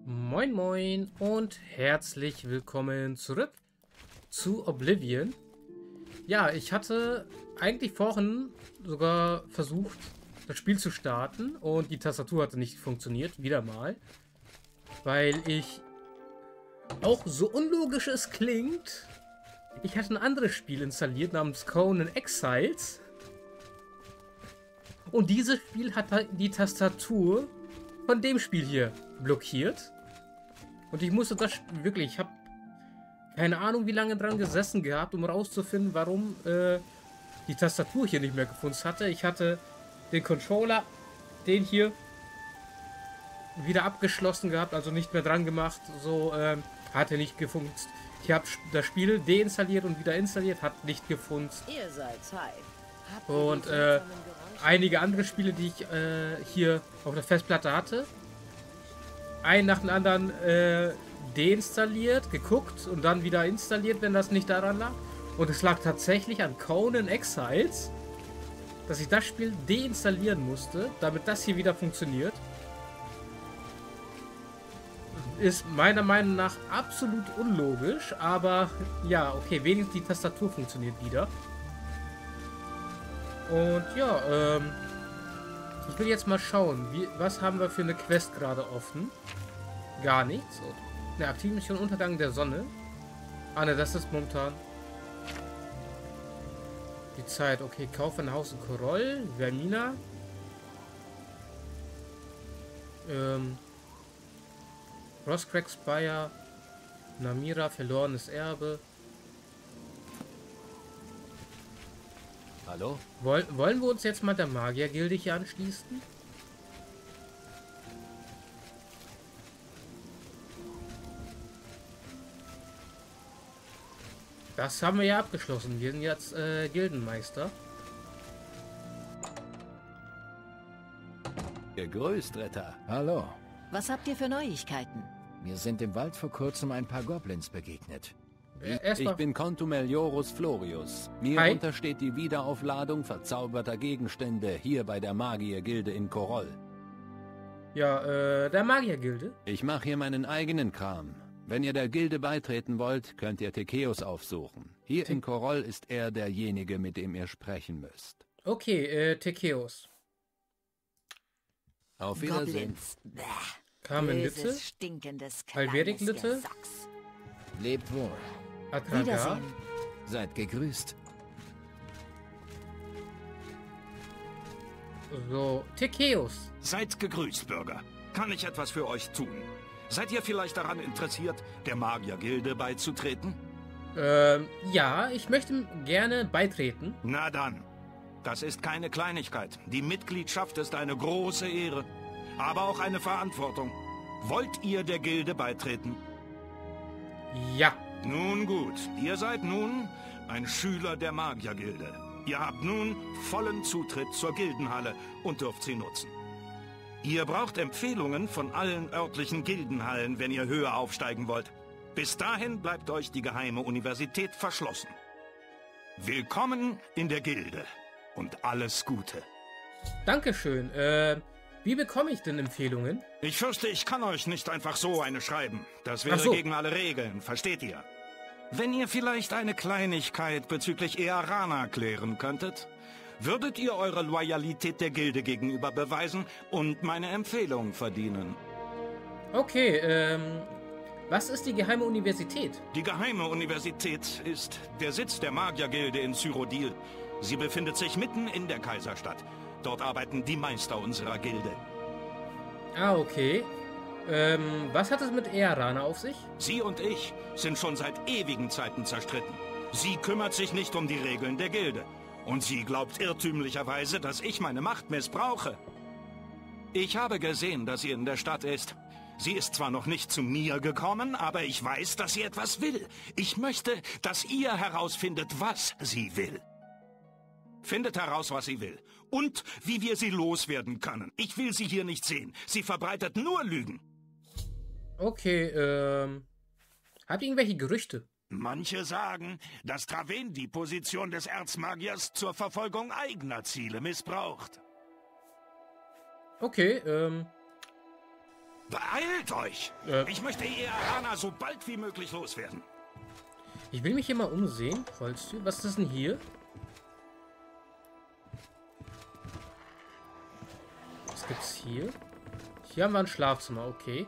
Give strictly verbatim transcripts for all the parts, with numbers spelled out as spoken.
Moin Moin und herzlich willkommen zurück zu Oblivion. Ja, ich hatte eigentlich vorhin sogar versucht, das Spiel zu starten und die Tastatur hatte nicht funktioniert, wieder mal. Weil ich, auch so unlogisch es klingt, ich hatte ein anderes Spiel installiert namens Conan Exiles. Und dieses Spiel hat die Tastatur von dem Spiel hier blockiert. Und ich musste das wirklich, ich habe keine Ahnung, wie lange dran gesessen gehabt, um rauszufinden, warum äh, die Tastatur hier nicht mehr gefunden hatte. Ich hatte den Controller, den hier, wieder abgeschlossen gehabt, also nicht mehr dran gemacht. So äh, hatte nicht gefunden. Ich habe das Spiel deinstalliert und wieder installiert, hat nicht gefunden. Ihr seid Zeit. Und äh, einige andere Spiele, die ich äh, hier auf der Festplatte hatte, einen nach dem anderen äh, deinstalliert, geguckt und dann wieder installiert, wenn das nicht daran lag. Und es lag tatsächlich an Conan Exiles, dass ich das Spiel deinstallieren musste, damit das hier wieder funktioniert. Ist meiner Meinung nach absolut unlogisch, aber ja, okay, wenigstens die Tastatur funktioniert wieder. Und ja, ähm, ich will jetzt mal schauen, wie, was haben wir für eine Quest gerade offen? Gar nichts. Eine aktive Mission Untergang der Sonne. Ah ne, das ist momentan die Zeit. Okay, kaufe ein Haus in Koroll, Vermina. Ähm, Roscrack Spire, Namira, verlorenes Erbe. Hallo? Woll, wollen wir uns jetzt mal der Magiergilde hier anschließen? Das haben wir ja abgeschlossen. Wir sind jetzt äh, Gildenmeister. Gegrüßt, Ritter. Hallo. Was habt ihr für Neuigkeiten? Mir sind im Wald vor kurzem ein paar Goblins begegnet. Äh, Ich Erstmal. bin Contumeliorus Florius. Mir Hi. untersteht die Wiederaufladung verzauberter Gegenstände hier bei der Magiergilde in Koroll. Ja, äh, der Magiergilde. Ich mache hier meinen eigenen Kram. Wenn ihr der Gilde beitreten wollt, könnt ihr Tekeus aufsuchen. Hier in Koroll ist er derjenige, mit dem ihr sprechen müsst. Okay, äh, Tekeus. Auf Wiedersehen. Goblins. Bäh. Carmen Litte. Böses, stinkendes, Alberik kleines Litte. Gesocks. Lebt wohl. Atragar. Wiedersehen. Seid gegrüßt. So, Tekeus. Seid gegrüßt, Bürger. Kann ich etwas für euch tun? Seid ihr vielleicht daran interessiert, der Magiergilde beizutreten? Ähm, ja, ich möchte gerne beitreten. Na dann. Das ist keine Kleinigkeit. Die Mitgliedschaft ist eine große Ehre, aber auch eine Verantwortung. Wollt ihr der Gilde beitreten? Ja. Nun gut, ihr seid nun ein Schüler der Magiergilde. Ihr habt nun vollen Zutritt zur Gildenhalle und dürft sie nutzen. Ihr braucht Empfehlungen von allen örtlichen Gildenhallen, wenn ihr höher aufsteigen wollt. Bis dahin bleibt euch die geheime Universität verschlossen. Willkommen in der Gilde und alles Gute. Dankeschön. Äh, wie bekomme ich denn Empfehlungen? Ich fürchte, ich kann euch nicht einfach so eine schreiben. Das wäre Ach so. gegen alle Regeln, versteht ihr? Wenn ihr vielleicht eine Kleinigkeit bezüglich Earana klären könntet, würdet ihr eure Loyalität der Gilde gegenüber beweisen und meine Empfehlung verdienen. Okay, ähm, was ist die geheime Universität? Die geheime Universität ist der Sitz der Magiergilde in Cyrodiil. Sie befindet sich mitten in der Kaiserstadt. Dort arbeiten die Meister unserer Gilde. Ah, okay. Ähm, was hat es mit Earana auf sich? Sie und ich sind schon seit ewigen Zeiten zerstritten. Sie kümmert sich nicht um die Regeln der Gilde. Und sie glaubt irrtümlicherweise, dass ich meine Macht missbrauche. Ich habe gesehen, dass sie in der Stadt ist. Sie ist zwar noch nicht zu mir gekommen, aber ich weiß, dass sie etwas will. Ich möchte, dass ihr herausfindet, was sie will. Findet heraus, was sie will. Und wie wir sie loswerden können. Ich will sie hier nicht sehen. Sie verbreitet nur Lügen. Okay, ähm, habt ihr irgendwelche Gerüchte? Manche sagen, dass Traven die Position des Erzmagiers zur Verfolgung eigener Ziele missbraucht. Okay, ähm, Beeilt euch! Äh. Ich möchte Earana so bald wie möglich loswerden. Ich will mich hier mal umsehen. Holztür. Was ist denn hier? Was gibt's hier? Hier haben wir ein Schlafzimmer, okay.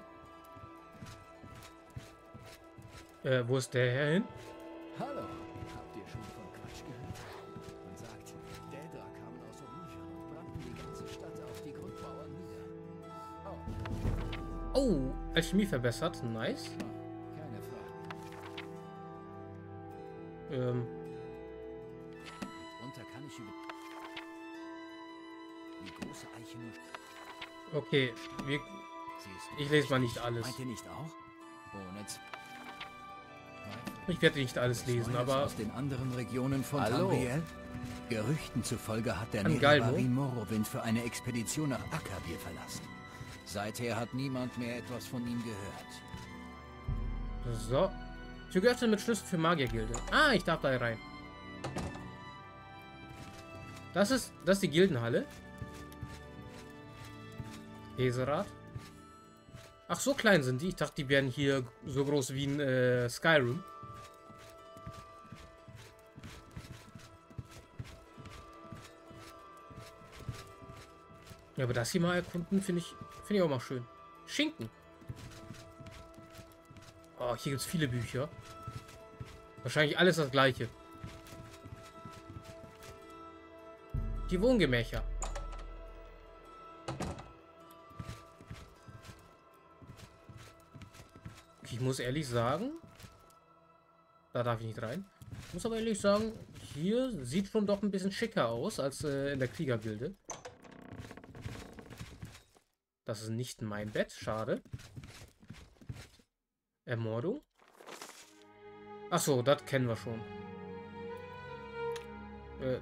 Äh, wo ist der Herr hin? Hallo, habt ihr schon von Quatsch gehört? Man sagt, Daedra kamen aus Olympia und brannten die ganze Stadt auf die Grundmauern nieder. Oh, Oh, Alchemie verbessert. Nice. keine Frage. Ähm, Unter kann ich über... Die große Eiche nur... okay. Wir, Sie ist ich lese mal nicht alles. Meint ihr nicht auch? Ohne Z- Ich werde nicht alles lesen, Neues aber... aus den anderen Regionen von Hallo. Tamriel? Gerüchten zufolge hat der An Galmo? Nerevarin Morrowind für eine Expedition nach Akabir verlassen. Seither hat niemand mehr etwas von ihm gehört. So. Tür geöffnet mit Schlüssel für Magiergilde. Ah, ich darf da rein. Das ist, das ist die Gildenhalle. Käserad. Ach, so klein sind die. Ich dachte, die wären hier so groß wie in äh, Skyrim. Ja, aber das hier mal erkunden, finde ich, finde ich auch mal schön. Schinken. Oh, hier gibt es viele Bücher. Wahrscheinlich alles das gleiche. Die Wohngemächer. Ich muss ehrlich sagen, da darf ich nicht rein. Ich muss aber ehrlich sagen, hier sieht schon doch ein bisschen schicker aus als äh, in der Kriegergilde. Das ist nicht mein Bett, schade. Ermordung. Achso, das kennen wir schon. Äh.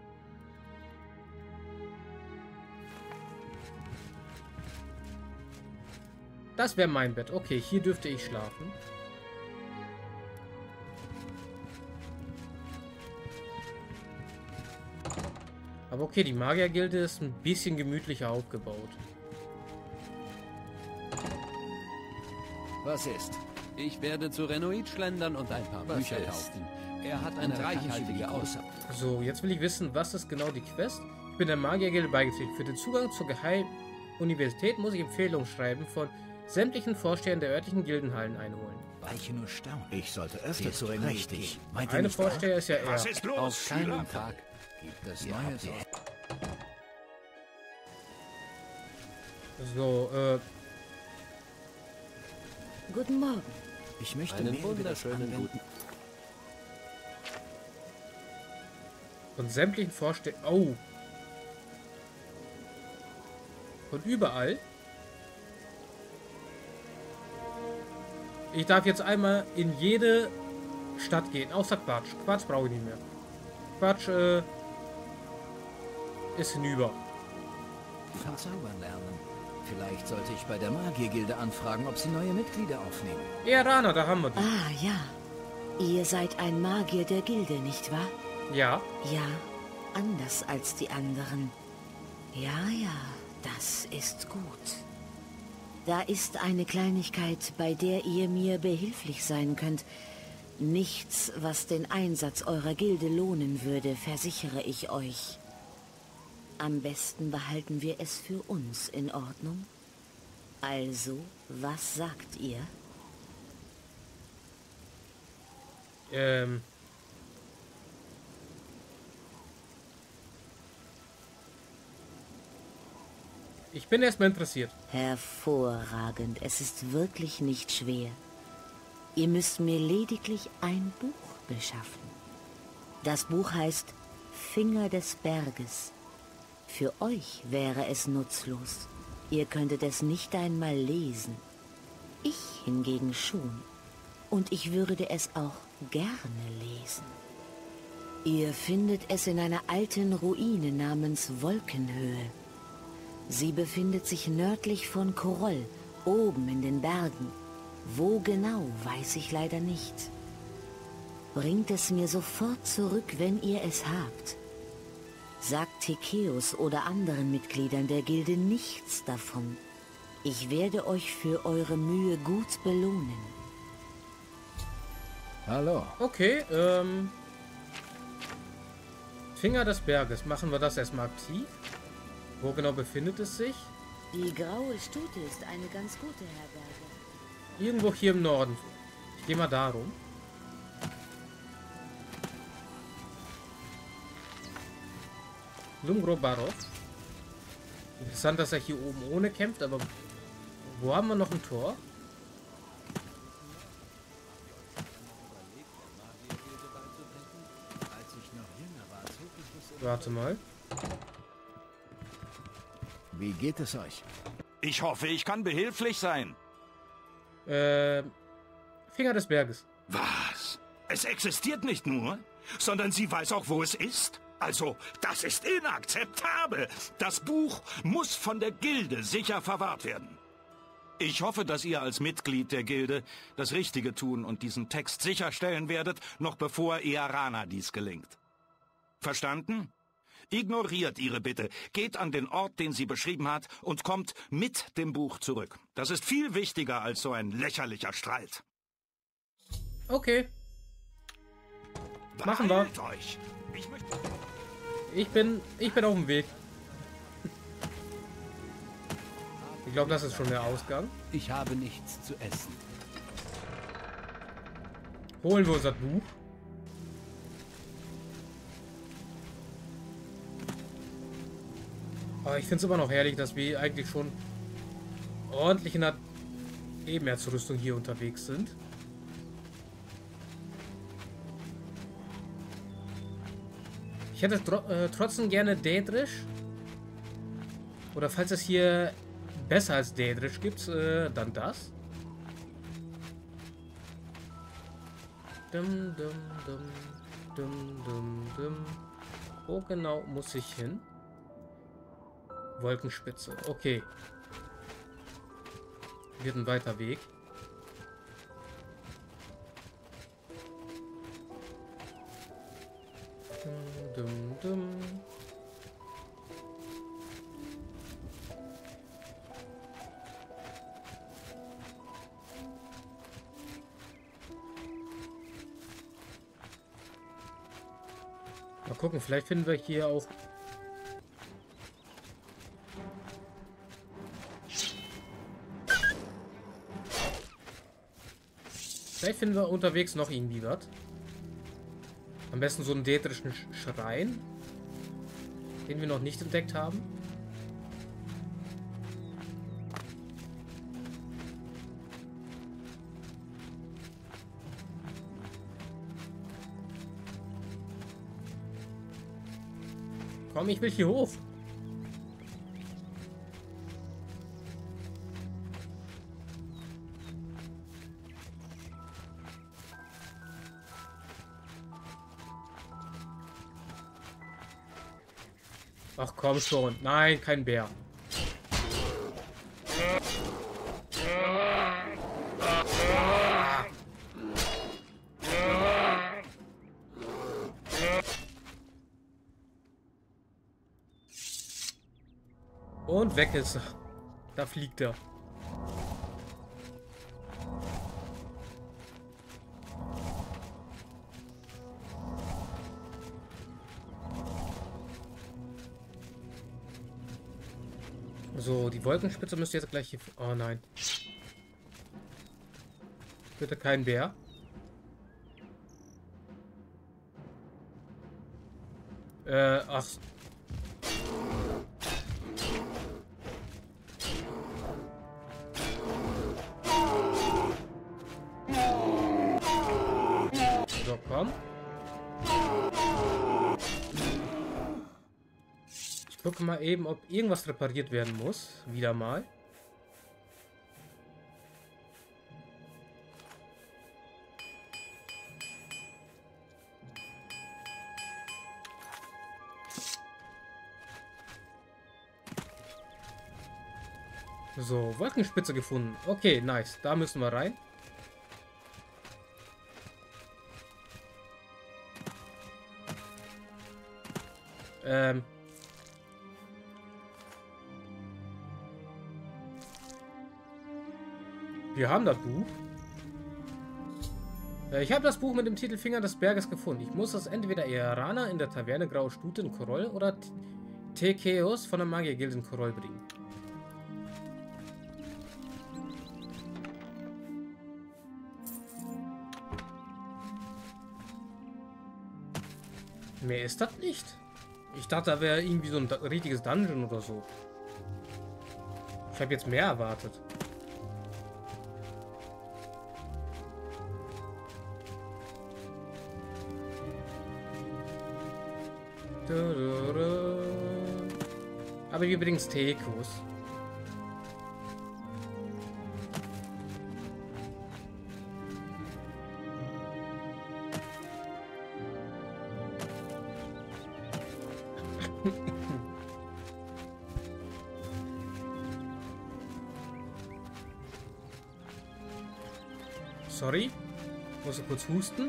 Das wäre mein Bett. Okay, hier dürfte ich schlafen. Aber okay, die Magiergilde ist ein bisschen gemütlicher aufgebaut. Was ist? Ich werde zu Renoid schlendern und ein paar Was Bücher ist? kaufen. Er hat eine Unter kann ich über die reichhaltige große... Auswahl. So, jetzt will ich wissen, was ist genau die Quest? Ich bin der Magiergilde beigetreten. Für den Zugang zur Geheim-Universität muss ich Empfehlungen schreiben von sämtlichen Vorstehern der örtlichen Gildenhallen einholen. Weiche nur staunen. Ich sollte Sie öfter ist zu René prächtig. gehen. Meint ihr Eine nicht auch? Vorsteher ist ja er. Was ist los, Auf keinen Schüler? Tag. Gibt es Ihr Neues? habt So, äh, Guten Morgen. Ich möchte Einen mehr über das wunderschönen Anwenden. guten... von sämtlichen Vorstehern. Oh. Von überall. Ich darf jetzt einmal in jede Stadt gehen, außer Quatsch. Quatsch brauche ich nicht mehr. Quatsch, äh, ist hinüber. Verzaubern lernen. Vielleicht sollte ich bei der Magiergilde anfragen, ob sie neue Mitglieder aufnehmen. Earana, da haben wir die. Ah, ja. Ihr seid ein Magier der Gilde, nicht wahr? Ja. Ja, anders als die anderen. Ja, ja, das ist gut. Da ist eine Kleinigkeit, bei der ihr mir behilflich sein könnt. Nichts, was den Einsatz eurer Gilde lohnen würde, versichere ich euch. Am besten behalten wir es für uns in Ordnung. Also, was sagt ihr? Ähm. Ich bin erstmal interessiert. Hervorragend, es ist wirklich nicht schwer. Ihr müsst mir lediglich ein Buch beschaffen. Das Buch heißt Finger des Berges. Für euch wäre es nutzlos. Ihr könntet es nicht einmal lesen. Ich hingegen schon. Und ich würde es auch gerne lesen. Ihr findet es in einer alten Ruine namens Wolkenhöhe. Sie befindet sich nördlich von Koroll, oben in den Bergen. Wo genau, weiß ich leider nicht. Bringt es mir sofort zurück, wenn ihr es habt. Sagt Tekeus oder anderen Mitgliedern der Gilde nichts davon. Ich werde euch für eure Mühe gut belohnen. Hallo. Okay, ähm... Finger des Berges. Machen wir das erstmal aktiv. Wo genau befindet es sich? Die Graue Stute ist eine ganz gute Herberge. Irgendwo hier im Norden. Ich gehe mal darum. Lumgro Barov. Interessant, dass er hier oben ohne kämpft, aber wo haben wir noch ein Tor? Warte mal. Wie geht es euch? Ich hoffe, ich kann behilflich sein. Äh, Finger des Berges. Was? Es existiert nicht nur, sondern sie weiß auch, wo es ist? Also, das ist inakzeptabel. Das Buch muss von der Gilde sicher verwahrt werden. Ich hoffe, dass ihr als Mitglied der Gilde das Richtige tun und diesen Text sicherstellen werdet, noch bevor Earana dies gelingt. Verstanden? Ignoriert ihre Bitte, geht an den Ort, den sie beschrieben hat, und kommt mit dem Buch zurück. Das ist viel wichtiger als so ein lächerlicher Streit. Okay. Machen wir. Beeilt euch. Ich möchte... Ich bin, ich bin auf dem Weg. Ich glaube, das ist schon der Ausgang. Ich habe nichts zu essen. Holen wir unser Buch. Aber ich finde es immer noch herrlich, dass wir eigentlich schon ordentlich in der Ebenerzrüstung hier unterwegs sind. Ich hätte tro äh, trotzdem gerne Daedrish. Oder falls es hier besser als Daedrish gibt, äh, dann das. Dum, dum, dum, dum, dum, dum. Wo genau muss ich hin? Wolkenspitze. Okay. Wird ein weiter Weg. Dum, dum, dum. Mal gucken, vielleicht finden wir hier auch Vielleicht finden wir unterwegs noch irgendwie was. Am besten so einen dädrischen Schrein, den wir noch nicht entdeckt haben. Komm, ich will hier hoch. Ach komm schon. Nein, kein Bär. Und weg ist er. Da fliegt er. So, die Wolkenspitze müsste jetzt gleich hier... Oh nein. Bitte kein Bär. Äh, ach. So, komm. Ich gucke mal eben, ob irgendwas repariert werden muss. Wieder mal. So, Wolkenspitze gefunden. Okay, nice. Da müssen wir rein. Ähm. Wir haben das Buch. Äh, ich habe das Buch mit dem Titel Finger des Berges gefunden. Ich muss es entweder Earana in der Taverne Graue Stute in Koroll oder Tekeos von der Magiergilde in Koroll bringen. Mehr ist das nicht. Ich dachte, da wäre irgendwie so ein richtiges Dungeon oder so. Ich habe jetzt mehr erwartet. Aber wir bringen Tekos. Sorry. Muss ich kurz husten.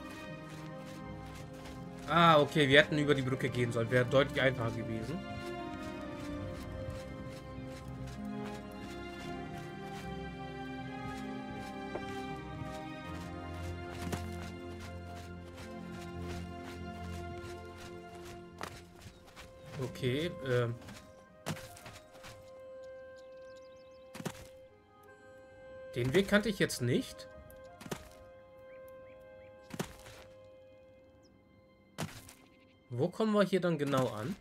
Ah, okay, wir hätten über die Brücke gehen sollen. Wäre deutlich einfacher gewesen. Okay, ähm. Den Weg kannte ich jetzt nicht. Wo kommen wir hier dann genau an?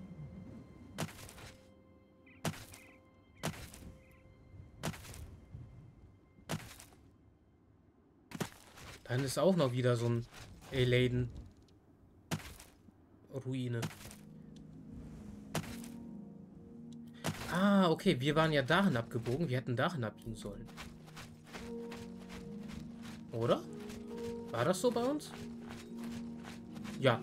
Dann ist auch noch wieder so ein Eladen-Ruine. Ah, okay, wir waren ja dahin abgebogen. Wir hätten dahin abbiegen sollen. Oder? War das so bei uns? Ja.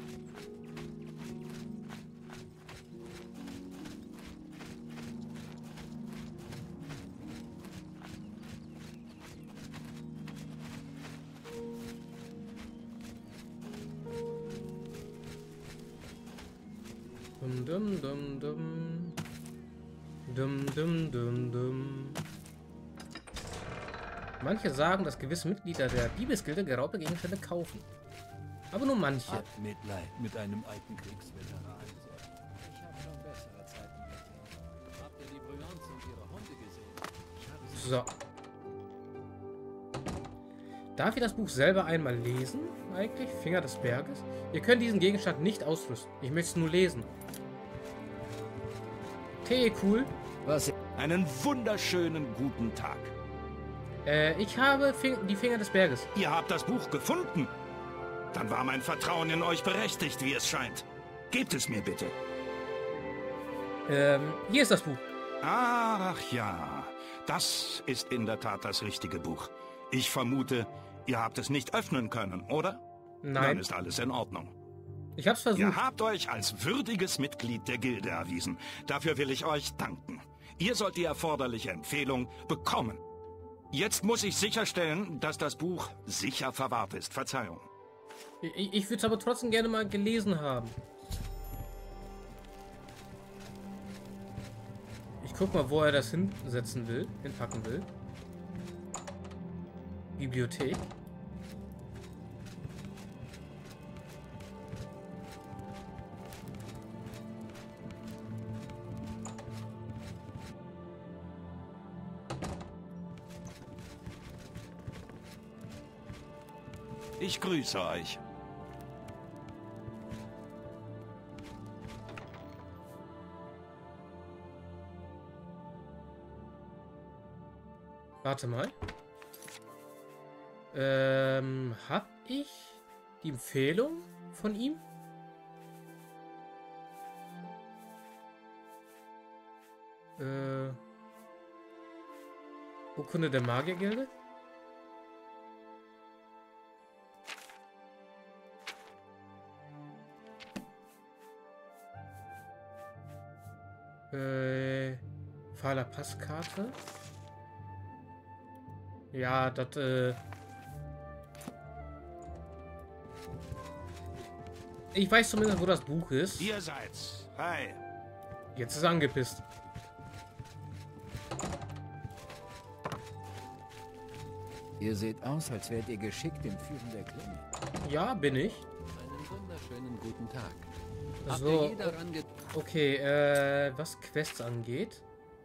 Dum dum dum dum. Dum dum dum dum. Manche sagen, dass gewisse Mitglieder der Diebesgilde geraubte Gegenstände kaufen. Aber nur manche. Hat Mitleid mit einem alten Kriegsveteran. Ich habe schon bessere Zeiten gesehen. Habt ihr die Brillants und ihre Hunde gesehen? Ich habe sie So. Darf ich das Buch selber einmal lesen? Eigentlich? Finger des Berges? Ihr könnt diesen Gegenstand nicht ausrüsten. Ich möchte es nur lesen. Okay, cool. Was? Einen wunderschönen guten Tag. Äh, ich habe Fing die Finger des Berges. Ihr habt das Buch gefunden. Dann war mein Vertrauen in euch berechtigt, wie es scheint. Gebt es mir bitte. Ähm, hier ist das Buch. Ach ja, das ist in der Tat das richtige Buch. Ich vermute, ihr habt es nicht öffnen können, oder? Dann Nein, ist alles in Ordnung. ich hab's versucht. Ihr habt euch als würdiges Mitglied der Gilde erwiesen. Dafür will ich euch danken. Ihr sollt die erforderliche Empfehlung bekommen. Jetzt muss ich sicherstellen, dass das Buch sicher verwahrt ist. Verzeihung. Ich, ich würde es aber trotzdem gerne mal gelesen haben. Ich guck mal, wo er das hinsetzen will, hinpacken will. Bibliothek. Ich grüße euch. Warte mal. Ähm, hab ich die Empfehlung von ihm? Äh, Urkunde der Magiergilde? Äh, Fahler Passkarte. Ja, das, äh... ich weiß zumindest, wo das Buch ist. Ihr seid's. Hi. Jetzt ist er angepisst. Ihr seht aus, als wärt ihr geschickt im Führen der Klinge. Ja, bin ich. Einen wunderschönen guten Tag. Habt So, ihr je daran ge okay, äh, was Quests angeht.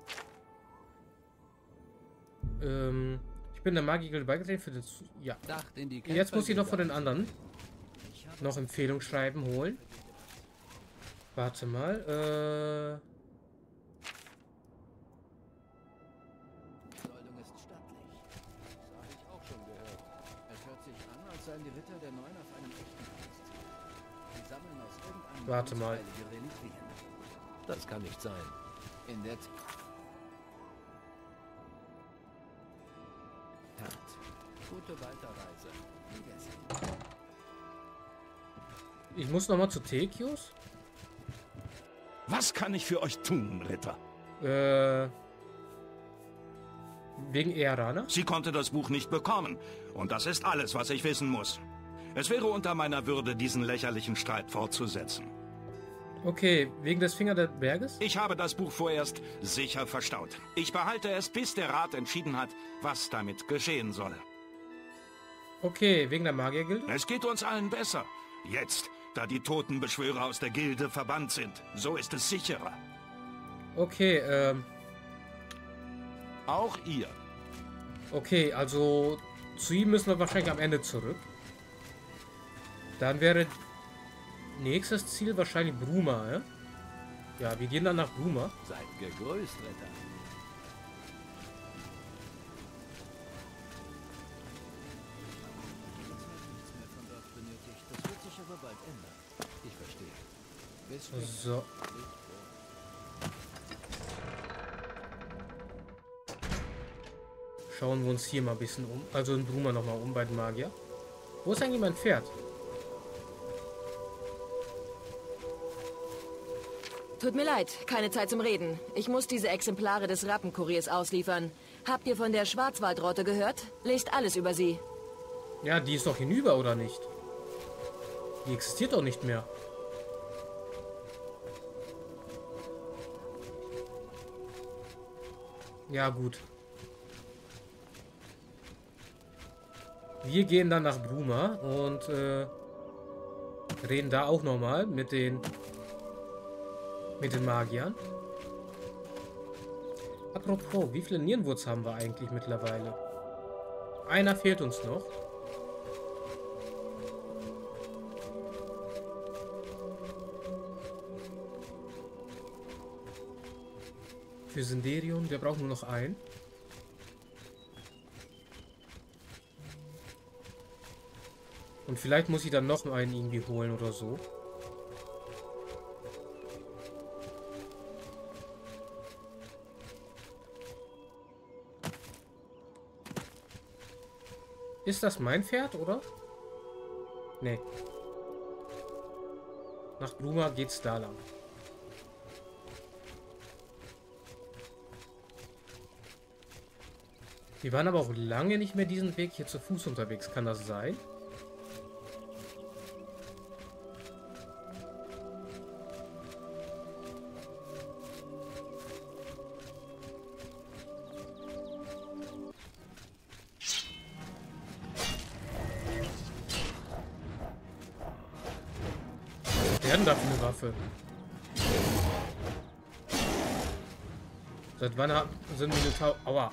Ähm, ich bin der Magier beigetreten für das... Ja. Dacht in die Jetzt muss ich noch von den Kämpfergilde anderen noch Empfehlung schreiben holen. Warte mal, äh... Die Besoldung ist stattlich. Das habe ich auch schon gehört. Es hört sich an, als seien die Ritter der Neuen auf einem echten Fest. Sie sammeln aus irgendeinem Warte mal. Grund heilige Reliquien. Das kann nicht sein. In der Tat. Gute Weiterreise. Gegessen. Ich muss noch mal zu Tekios. Was kann ich für euch tun, Ritter? Äh... Wegen Earana? Sie konnte das Buch nicht bekommen. Und das ist alles, was ich wissen muss. Es wäre unter meiner Würde, diesen lächerlichen Streit fortzusetzen. Okay, wegen des Finger des Berges? Ich habe das Buch vorerst sicher verstaut. Ich behalte es, bis der Rat entschieden hat, was damit geschehen soll. Okay, wegen der Magiergilde? Es geht uns allen besser. Jetzt, da die Totenbeschwörer aus der Gilde verbannt sind. So ist es sicherer. Okay, ähm... Auch ihr. Okay, also zu ihm müssen wir wahrscheinlich am Ende zurück. Dann wäre nächstes Ziel wahrscheinlich Bruma, ja? Ja, wir gehen dann nach Bruma. Seid gegrüßt, Ritter. Nichts mehr von dort benötigt. Das wird sich aber bald ändern. Ich verstehe. Bis später. So. Schauen wir uns hier mal ein bisschen um. Also in Bruma nochmal um bei den Magier. Wo ist eigentlich mein Pferd? Tut mir leid, keine Zeit zum Reden. Ich muss diese Exemplare des Rappenkuriers ausliefern. Habt ihr von der Schwarzwaldrotte gehört? Lest alles über sie. Ja, die ist doch hinüber, oder nicht? Die existiert doch nicht mehr. Ja, gut. Wir gehen dann nach Bruma und äh, reden da auch nochmal mit den mit den Magiern. Apropos, wie viele Nierenwurz haben wir eigentlich mittlerweile? Einer fehlt uns noch. Für Sinderion, wir brauchen nur noch einen. Und vielleicht muss ich dann noch einen irgendwie holen oder so. Ist das mein Pferd, oder? Nee. Nach Bruma geht's da lang. Wir waren aber auch lange nicht mehr diesen Weg hier zu Fuß unterwegs. Kann das sein? Was ist denn da für eine Waffe? Seit wann haben, sind Minotaur... Aua.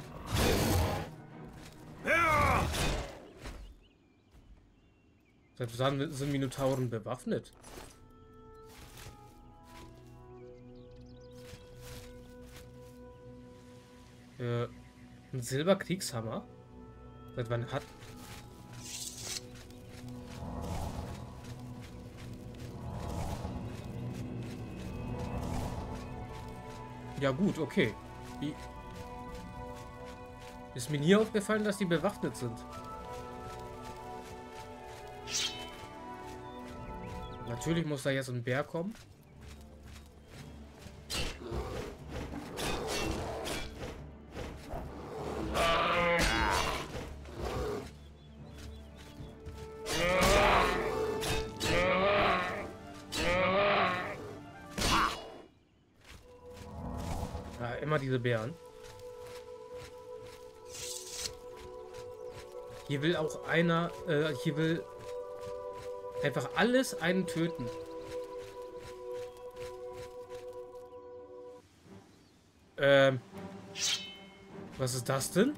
Seit wann sind Minotauren bewaffnet? Äh, ein Silberkriegshammer? Seit wann hat... Ja gut, okay. Die ist mir nie aufgefallen, dass die bewaffnet sind. Natürlich muss da jetzt ein Bär kommen. Ja, immer diese Bären. Hier will auch einer, äh, hier will einfach alles einen töten. Ähm, was ist das denn?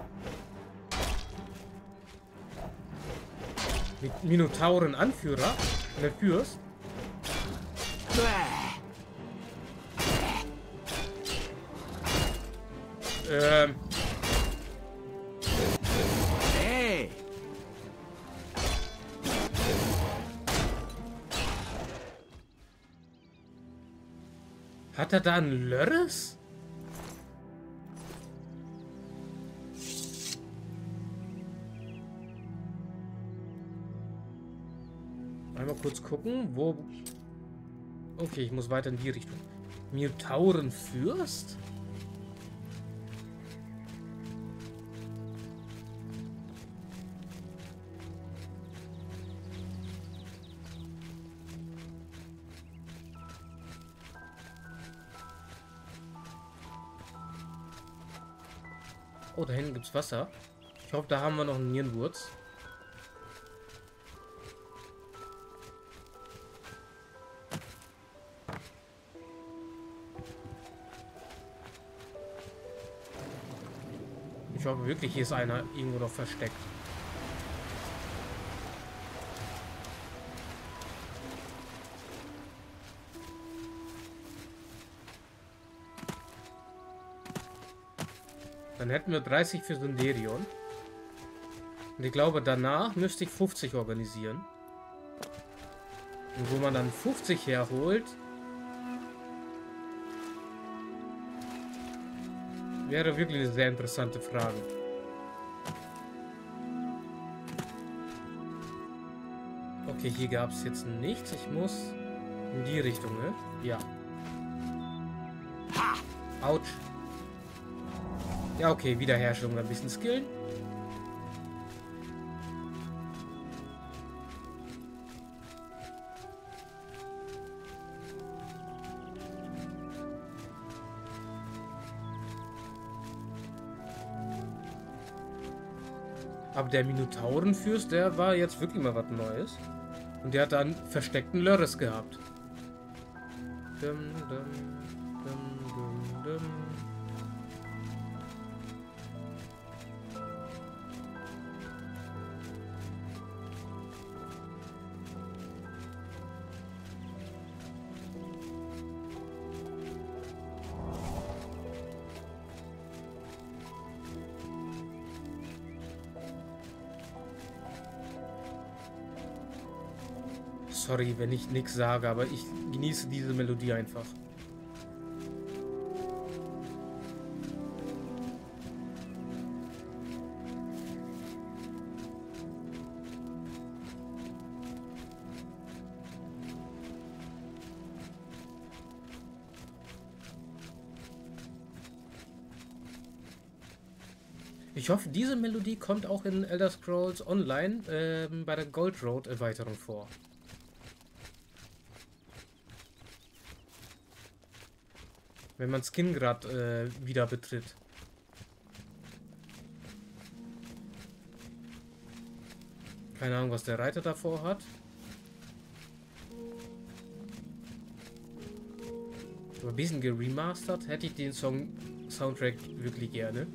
Mit Minotauren-Anführer? Der Fürst? Ähm. Hey! Hat er da einen Lörres? Einmal kurz gucken, wo... Okay, ich muss weiter in die Richtung. Minotauren-Fürst? Oh, da hinten gibt's Wasser. Ich hoffe, da haben wir noch einen Nierenwurz. Ich hoffe wirklich, hier ist einer irgendwo noch versteckt. Dann hätten wir dreißig für Sunderion. Und ich glaube, danach müsste ich fünfzig organisieren. Und wo man dann fünfzig herholt, wäre wirklich eine sehr interessante Frage. Okay, hier gab es jetzt nichts. Ich muss in die Richtung, ne? Ja. Autsch. Ja, okay, Wiederherstellung, ein bisschen skillen. Aber der Minotaurenfürst, der war jetzt wirklich mal was Neues. Und der hat dann versteckten Lörres gehabt. Dum, dum, dum, dum, dum. Sorry, wenn ich nichts sage, aber ich genieße diese Melodie einfach. Ich hoffe, diese Melodie kommt auch in Elder Scrolls Online ähm, bei der Gold Road Erweiterung vor. Wenn man Skingrad äh, wieder betritt. Keine Ahnung, was der Reiter davor hat. Aber ein bisschen geremastert hätte ich den Song Soundtrack wirklich gerne.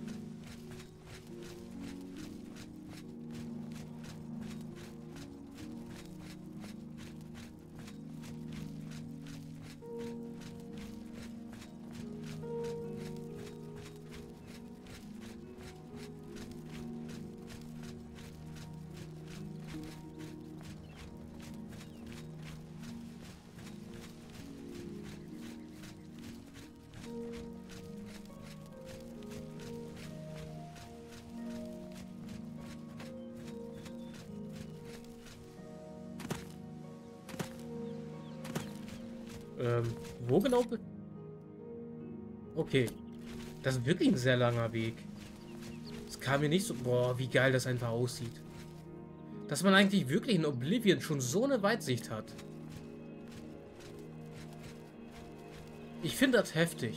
Ähm, wo genau? Okay. Das ist wirklich ein sehr langer Weg. Es kam mir nicht so... Boah, wie geil das einfach aussieht. Dass man eigentlich wirklich in Oblivion schon so eine Weitsicht hat. Ich finde das heftig.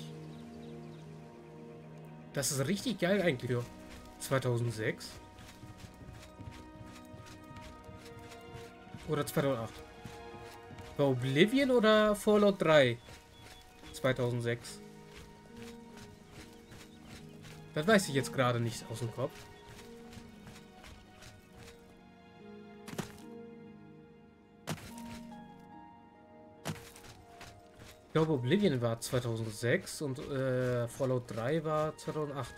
Das ist richtig geil eigentlich für zweitausendsechs. Oder zweitausendacht? War Oblivion oder Fallout drei? zweitausendsechs. Das weiß ich jetzt gerade nicht aus dem Kopf. Ich glaube, Oblivion war zweitausendsechs und äh, Fallout drei war zweitausendacht.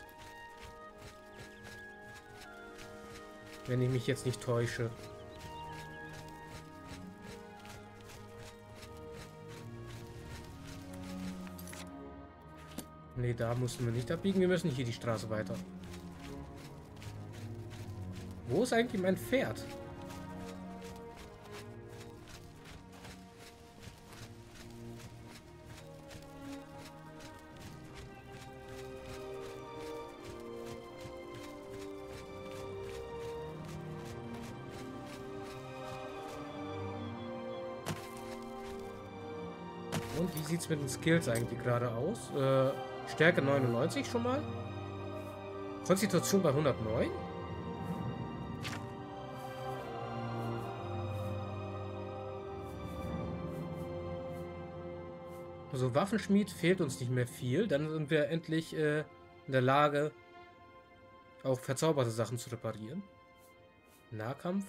Wenn ich mich jetzt nicht täusche. Ne, da mussten wir nicht abbiegen. Wir müssen hier die Straße weiter. Wo ist eigentlich mein Pferd? Und wie sieht es mit den Skills eigentlich gerade aus? Äh, Stärke neunundneunzig schon mal. Konstitution bei hundertneun. Also Waffenschmied fehlt uns nicht mehr viel. Dann sind wir endlich äh, in der Lage, auch verzauberte Sachen zu reparieren. Nahkampf.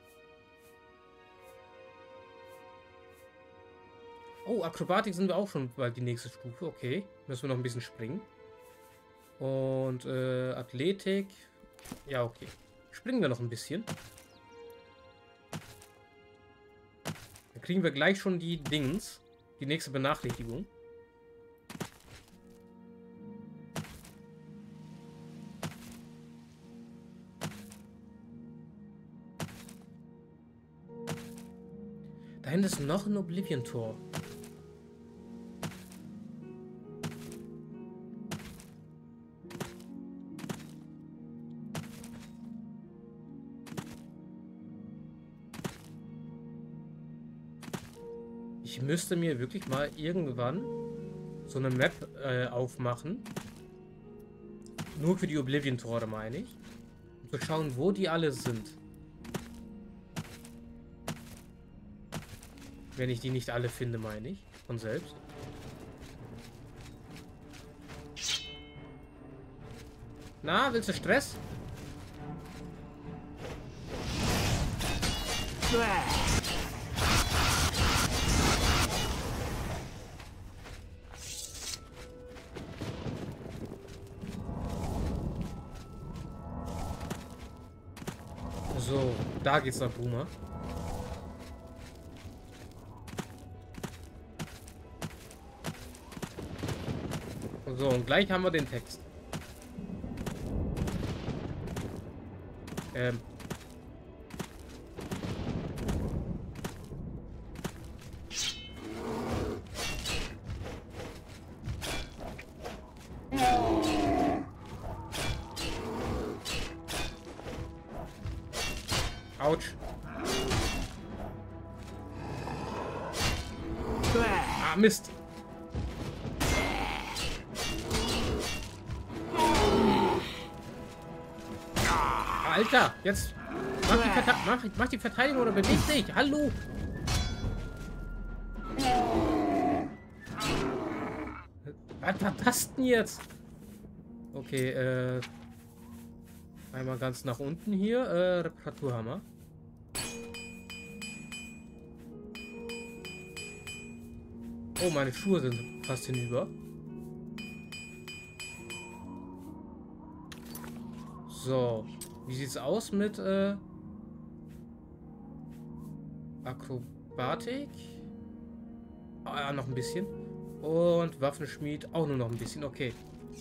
Oh, Akrobatik sind wir auch schon bald die nächste Stufe. Okay, müssen wir noch ein bisschen springen. Und äh, Athletik. Ja, okay. Springen wir noch ein bisschen. Dann kriegen wir gleich schon die Dings. Die nächste Benachrichtigung. Da hinten ist noch ein Oblivion-Tor. Ich müsste mir wirklich mal irgendwann so eine Map äh, aufmachen. Nur für die Oblivion-Tore, meine ich. Um zu schauen, wo die alle sind. Wenn ich die nicht alle finde, meine ich. Von selbst. Na, willst du Stress? So, da geht's nach Boomer. So, und gleich haben wir den Text. Ähm. Autsch. Ah, Mist. Alter, jetzt mach die, Verte mach, mach die Verteidigung oder beweg dich. Hallo. Was war das denn jetzt? Okay, äh... einmal ganz nach unten hier. Äh, Reparaturhammer. Oh, meine Schuhe sind fast hinüber. So. Wie sieht's aus mit äh, Akrobatik? Ah ja, noch ein bisschen. Und Waffenschmied auch nur noch ein bisschen. Okay.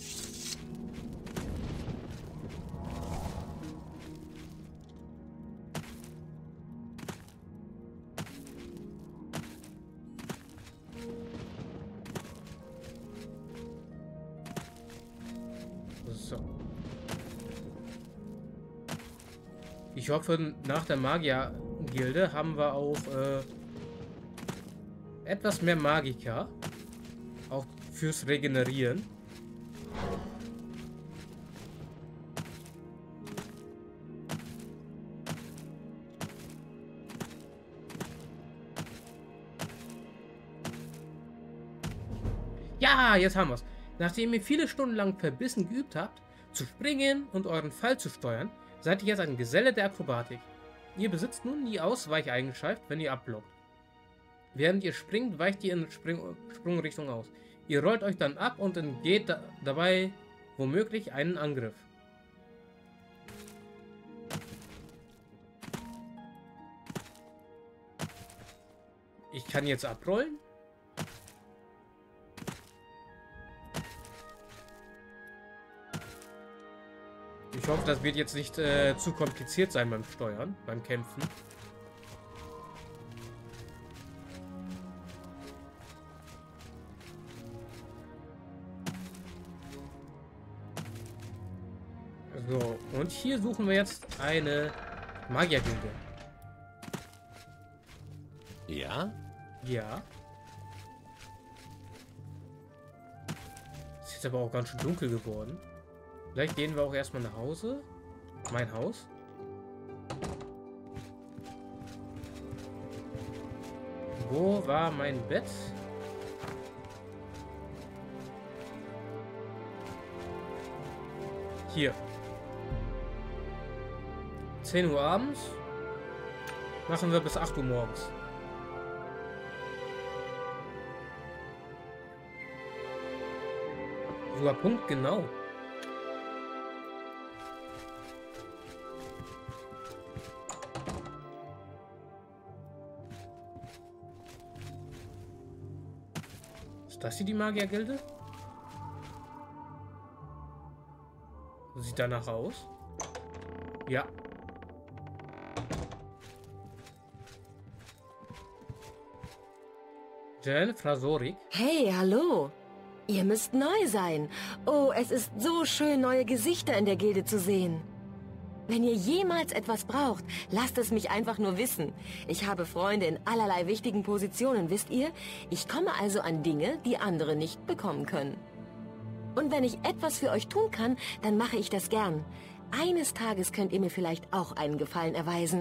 So. Ich hoffe, nach der Magier-Gilde haben wir auch äh, etwas mehr Magiker. Auch fürs Regenerieren. Ja, jetzt haben wir es. Nachdem ihr viele Stunden lang verbissen geübt habt, zu springen und euren Fall zu steuern, seid ihr jetzt ein Geselle der Akrobatik. Ihr besitzt nun die Ausweicheigenschaft, wenn ihr abblockt. Während ihr springt, weicht ihr in Spring Sprungrichtung aus. Ihr rollt euch dann ab und entgeht da dabei womöglich einen Angriff. Ich kann jetzt abrollen. Ich hoffe, das wird jetzt nicht äh, zu kompliziert sein beim Steuern, beim Kämpfen. So, und hier suchen wir jetzt eine Magiergilde. Ja? Ja. Ist jetzt aber auch ganz schön dunkel geworden. Vielleicht gehen wir auch erstmal nach Hause. Mein Haus. Wo war mein Bett? Hier. zehn Uhr abends. Machen wir bis acht Uhr morgens. Sogar punktgenau. Ist das hier die Magiergilde? Sieht danach aus. Ja. Jen Frasorik. Hey, hallo. Ihr müsst neu sein. Oh, es ist so schön, neue Gesichter in der Gilde zu sehen. Wenn ihr jemals etwas braucht, lasst es mich einfach nur wissen. Ich habe Freunde in allerlei wichtigen Positionen, wisst ihr? Ich komme also an Dinge, die andere nicht bekommen können. Und wenn ich etwas für euch tun kann, dann mache ich das gern. Eines Tages könnt ihr mir vielleicht auch einen Gefallen erweisen.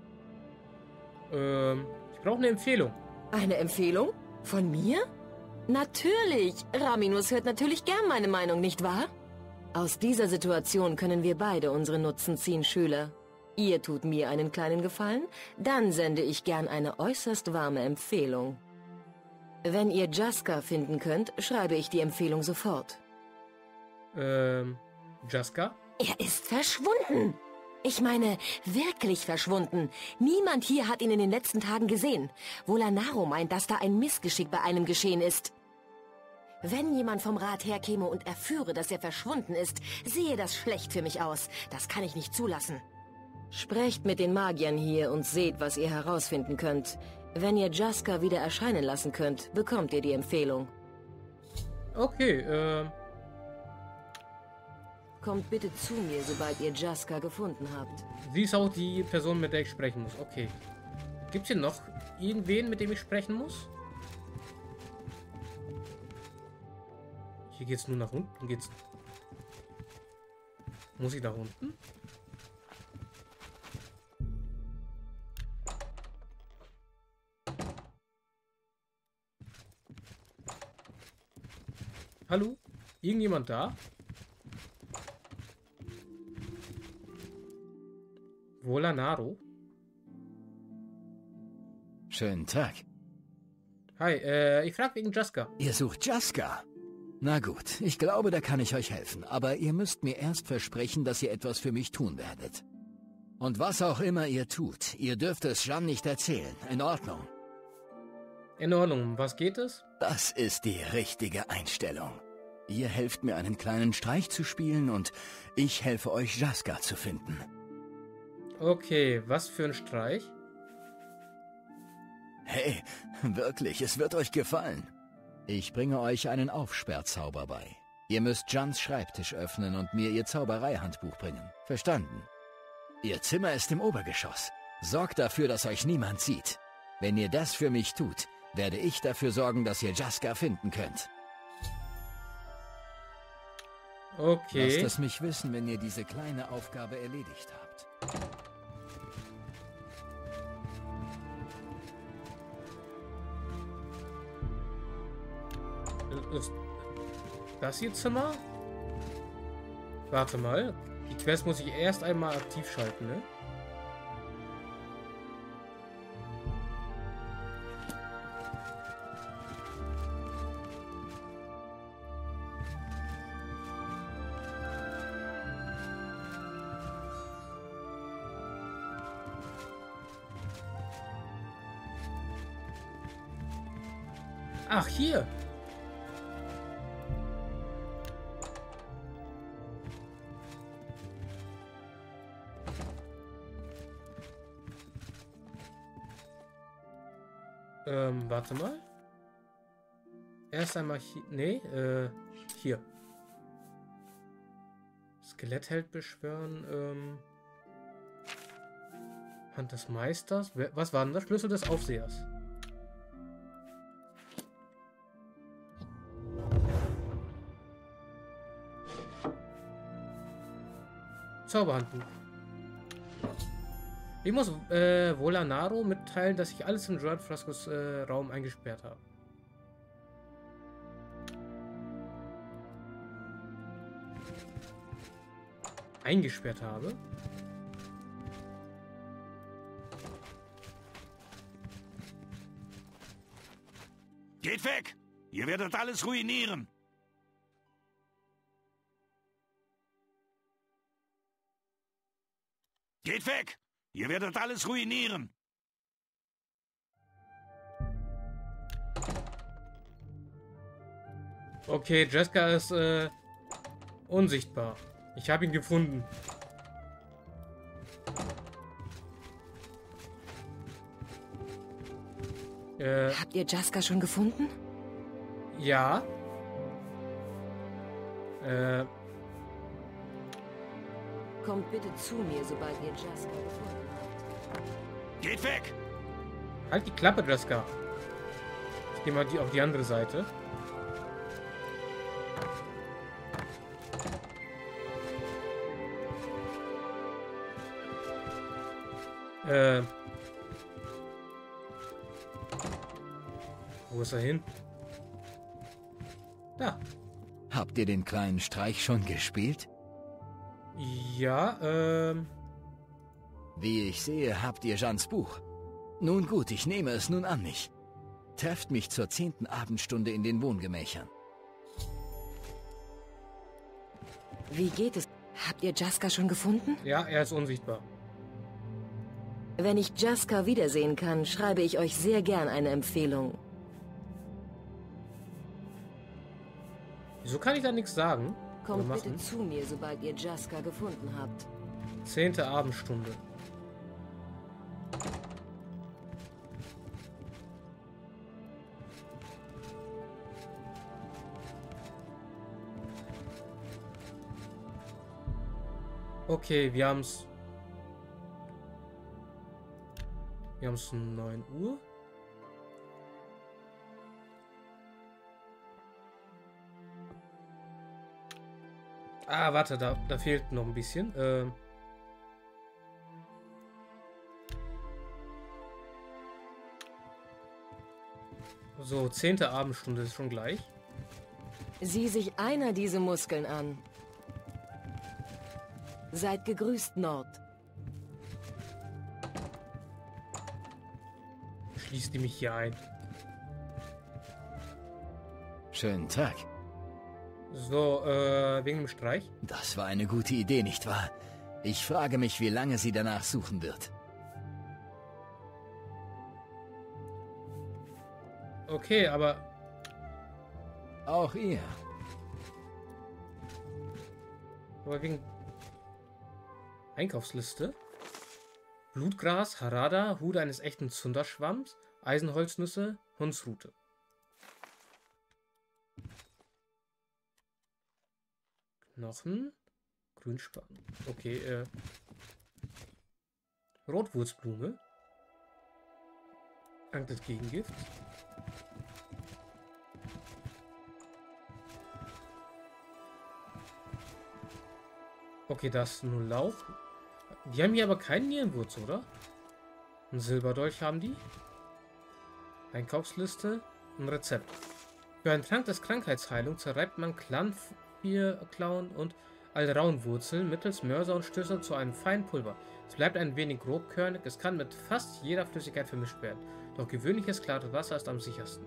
Ähm, ich brauche eine Empfehlung. Eine Empfehlung? Von mir? Natürlich. Raminus hört natürlich gern meine Meinung, nicht wahr? Aus dieser Situation können wir beide unsere Nutzen ziehen, Schüler. Ihr tut mir einen kleinen Gefallen, dann sende ich gern eine äußerst warme Empfehlung. Wenn ihr Jaska finden könnt, schreibe ich die Empfehlung sofort. Ähm, Jaska? Er ist verschwunden. Ich meine, wirklich verschwunden. Niemand hier hat ihn in den letzten Tagen gesehen. Volanaro meint, dass da ein Missgeschick bei einem geschehen ist. Wenn jemand vom Rat herkäme und erführe, dass er verschwunden ist, sehe das schlecht für mich aus. Das kann ich nicht zulassen. Sprecht mit den Magiern hier und seht, was ihr herausfinden könnt. Wenn ihr Jaska wieder erscheinen lassen könnt, bekommt ihr die Empfehlung. Okay, ähm... Kommt bitte zu mir, sobald ihr Jaska gefunden habt. Sie ist auch die Person, mit der ich sprechen muss. Okay. Gibt es hier noch irgendwen, mit dem ich sprechen muss? Hier geht's nur nach unten. Geht's. Muss ich nach unten? Hallo? Irgendjemand da? Volanaro? Schönen Tag. Hi, äh, ich frag wegen Jaska. Ihr sucht Jaska? Na gut, ich glaube, da kann ich euch helfen. Aber ihr müsst mir erst versprechen, dass ihr etwas für mich tun werdet. Und was auch immer ihr tut, ihr dürft es Jeanne nicht erzählen. In Ordnung. In Ordnung, um was geht es? Das ist die richtige Einstellung. Ihr helft mir, einen kleinen Streich zu spielen und ich helfe euch, Jaska zu finden. Okay, was für ein Streich? Hey, wirklich, es wird euch gefallen. Ich bringe euch einen Aufsperrzauber bei. Ihr müsst Jeannes Schreibtisch öffnen und mir ihr Zaubereihandbuch bringen. Verstanden? Ihr Zimmer ist im Obergeschoss. Sorgt dafür, dass euch niemand sieht. Wenn ihr das für mich tut, werde ich dafür sorgen, dass ihr Jaska finden könnt. Okay. Lasst es mich wissen, wenn ihr diese kleine Aufgabe erledigt habt. das ihr Zimmer? Warte mal. Die Quest muss ich erst einmal aktiv schalten, ne? Ach, hier. Ähm, warte mal. Erst einmal hier. Nee, äh, hier. Skelettheld beschwören, ähm. Hand des Meisters. Was war denn das? Schlüssel des Aufsehers. Zauberhandbuch. Ich muss äh, Volanaro mitteilen, dass ich alles in Gerard Frascos äh, Raum eingesperrt habe. Eingesperrt habe? Geht weg! Ihr werdet alles ruinieren! Geht weg! Ihr werdet alles ruinieren! Okay, Jessica ist äh, unsichtbar. Ich habe ihn gefunden. Äh, Habt ihr Jaska schon gefunden? ja. Äh, Kommt bitte zu mir, sobald ihr Jaska gefunden habt. Geht weg! halt die Klappe, Jessica. Ich gehe mal die, auf die andere Seite. Äh. Wo ist er hin? Da. Habt ihr den kleinen Streich schon gespielt? Ja, ähm. Wie ich sehe, habt ihr Jeans Buch. Nun gut, ich nehme es nun an mich. Trefft mich zur zehnten Abendstunde in den Wohngemächern. Wie geht es? Habt ihr Jaska schon gefunden? Ja, er ist unsichtbar. Wenn ich Jaska wiedersehen kann, schreibe ich euch sehr gern eine Empfehlung. Wieso kann ich da nichts sagen? Kommt Oder bitte machen? zu mir, sobald ihr Jaska gefunden habt. Zehnte Abendstunde. Okay, wir haben's. Wir haben's neun Uhr. Ah, warte, da, da fehlt noch ein bisschen. Ähm. So, zehnte Abendstunde ist schon gleich. Sieh sich einer diese Muskeln an. Seid gegrüßt, Nord. Schließt die mich hier ein. Schönen Tag. So, äh, wegen dem Streich. Das war eine gute Idee, nicht wahr? Ich frage mich, wie lange sie danach suchen wird. Okay, aber Auch ihr. Aber wegen Einkaufsliste. Blutgras, Harada, Hude eines echten Zunderschwamms, Eisenholznüsse, Hundsrute. Knochen, Grünspan. Okay, äh. Rotwurzblume. Angelt gegen Gift. Okay, das ist nur Lauch. Die haben hier aber keinen Nierenwurz, oder? Ein Silberdolch haben die. Einkaufsliste. Ein Rezept. Für einen Trank des Krankheitsheilung zerreibt man Klanfierklauen und Alraunwurzeln mittels Mörser und Stößer zu einem feinen Pulver. Es bleibt ein wenig grobkörnig, es kann mit fast jeder Flüssigkeit vermischt werden. Doch gewöhnliches klares Wasser ist am sichersten.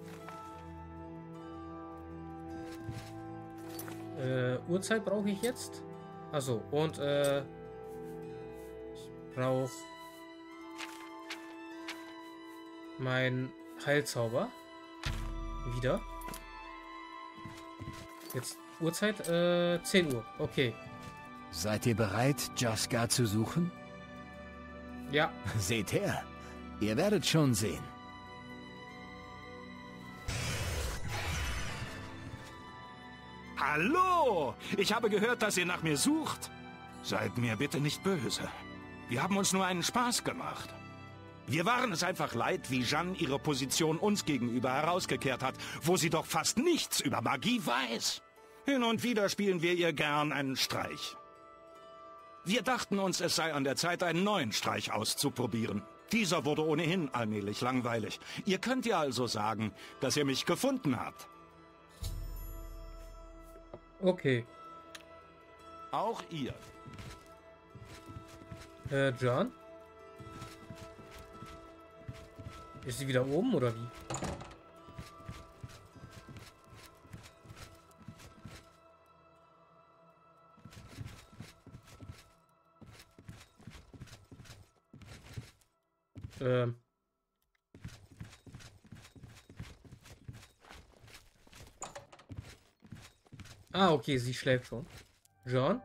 Äh, Uhrzeit brauche ich jetzt. Achso, und äh, ich brauche mein Heilzauber. Wieder. Jetzt Uhrzeit, äh, zehn Uhr. Okay. Seid ihr bereit, Jaska zu suchen? Ja. Seht her. Ihr werdet schon sehen. Hallo! Ich habe gehört, dass ihr nach mir sucht. Seid mir bitte nicht böse. Wir haben uns nur einen Spaß gemacht. Wir waren es einfach leid, wie Jeanne ihre Position uns gegenüber herausgekehrt hat, wo sie doch fast nichts über Magie weiß. Hin und wieder spielen wir ihr gern einen Streich. Wir dachten uns, es sei an der Zeit, einen neuen Streich auszuprobieren. Dieser wurde ohnehin allmählich langweilig. Ihr könnt ja also sagen, dass ihr mich gefunden habt. Okay. Auch ihr. Äh, John? Ist sie wieder oben oder wie? Ähm. Ah, okay, sie schläft schon. John?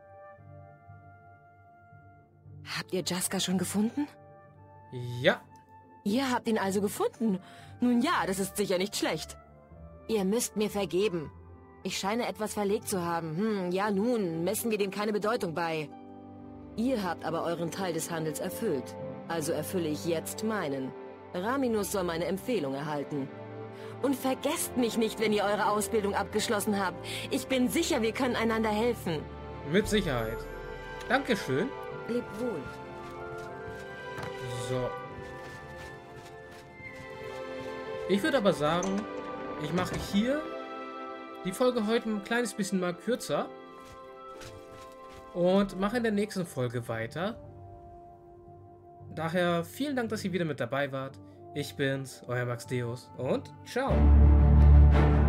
Habt ihr Jaska schon gefunden? Ja. Ihr habt ihn also gefunden? Nun ja, das ist sicher nicht schlecht. Ihr müsst mir vergeben. Ich scheine etwas verlegt zu haben. Hm, ja nun, messen wir dem keine Bedeutung bei. Ihr habt aber euren Teil des Handels erfüllt. Also erfülle ich jetzt meinen. Raminus soll meine Empfehlung erhalten. Und vergesst mich nicht, wenn ihr eure Ausbildung abgeschlossen habt. Ich bin sicher, wir können einander helfen. Mit Sicherheit. Dankeschön. Lebt wohl. So. Ich würde aber sagen, ich mache hier die Folge heute ein kleines bisschen mal kürzer. Und mache in der nächsten Folge weiter. Daher vielen Dank, dass ihr wieder mit dabei wart. Ich bin's, euer Max Deus und ciao.